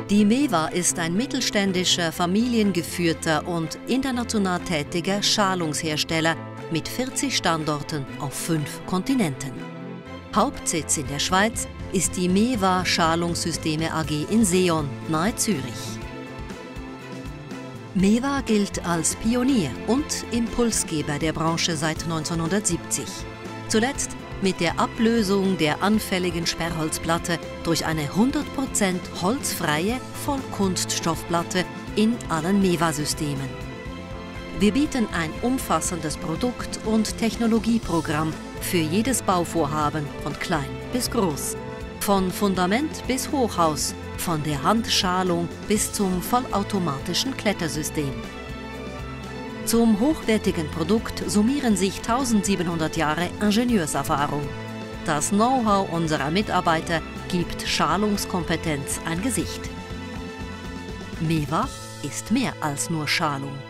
Die MEWA ist ein mittelständischer, familiengeführter und international tätiger Schalungshersteller mit 40 Standorten auf 5 Kontinenten. Hauptsitz in der Schweiz ist die MEWA Schalungssysteme AG in Seeon, nahe Zürich. MEWA gilt als Pionier und Impulsgeber der Branche seit 1970. Zuletzt mit der Ablösung der anfälligen Sperrholzplatte durch eine 100% holzfreie Vollkunststoffplatte in allen MEWA-Systemen. Wir bieten ein umfassendes Produkt- und Technologieprogramm für jedes Bauvorhaben von klein bis groß. Von Fundament bis Hochhaus, von der Handschalung bis zum vollautomatischen Klettersystem. Zum hochwertigen Produkt summieren sich 1700 Jahre Ingenieurserfahrung. Das Know-how unserer Mitarbeiter gibt Schalungskompetenz ein Gesicht. MEWA ist mehr als nur Schalung.